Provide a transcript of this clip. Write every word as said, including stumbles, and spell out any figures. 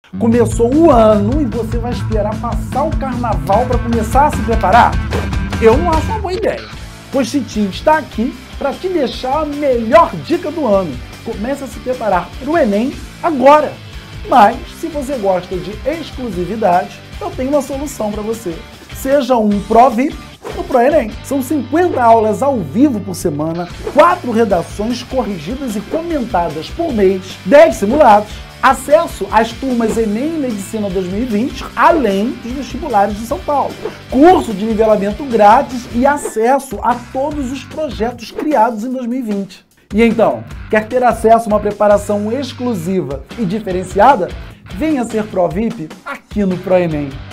Começou o ano e você vai esperar passar o carnaval para começar a se preparar? Eu não acho uma boa ideia, pois Citinho está aqui para te deixar a melhor dica do ano. Comece a se preparar para o Enem agora. Mas, se você gosta de exclusividade, eu tenho uma solução para você. Seja um Pro V I P no ProEnem. São cinquenta aulas ao vivo por semana, quatro redações corrigidas e comentadas por mês, dez simulados, acesso às turmas Enem e Medicina dois mil e vinte, além dos vestibulares de São Paulo, curso de nivelamento grátis e acesso a todos os projetos criados em dois mil e vinte. E então, quer ter acesso a uma preparação exclusiva e diferenciada? Venha ser Pro V I P aqui no ProEnem.